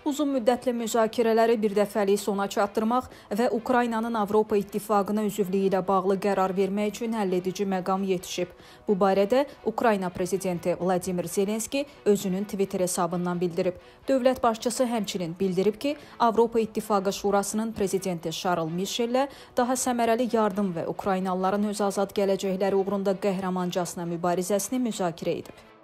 Uzun müddətli müzakirələri birdəfəlik sona çatdırmaq və Ukraynanın Avropa İttifaqına üzvlüyü ilə bağlı qərar vermək üçün həlledici məqam yetişib. Bu barədə Ukrayna prezidenti Vladimir Zelenski özünün Twitter hesabından bildirib. Dövlət başçısı həmçinin bildirib ki, Avropa İttifaqı Şurasının prezidenti Charles Michellə daha səmərəli yardım və Ukraynalıların öz azad gələcəkləri uğrunda qəhrəmancasına mübarizəsini müzakirə edib.